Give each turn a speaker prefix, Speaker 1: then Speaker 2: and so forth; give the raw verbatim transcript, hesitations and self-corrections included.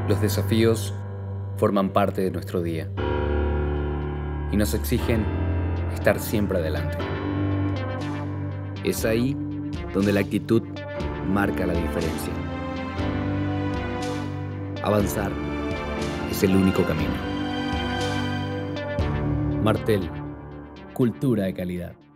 Speaker 1: Los desafíos forman parte de nuestro día y nos exigen estar siempre adelante. Es ahí donde la actitud marca la diferencia. Avanzar es el único camino. Martel, cultura de calidad.